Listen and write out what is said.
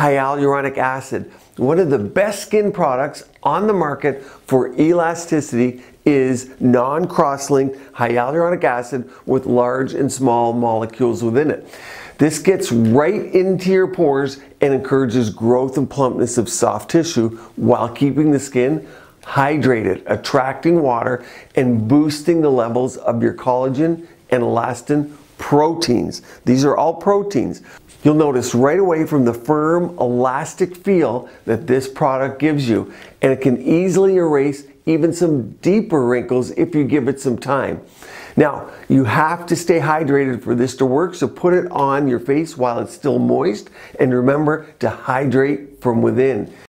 hyaluronic acid. One of the best skin products on the market for elasticity is non-cross-linked hyaluronic acid with large and small molecules within it. This gets right into your pores and encourages growth and plumpness of soft tissue while keeping the skin hydrated, attracting water, and boosting the levels of your collagen and elastin proteins. These are all proteins. You'll notice right away from the firm, elastic feel that this product gives you, and it can easily erase even some deeper wrinkles if you give it some time. Now, you have to stay hydrated for this to work, so put it on your face while it's still moist, and remember to hydrate from within.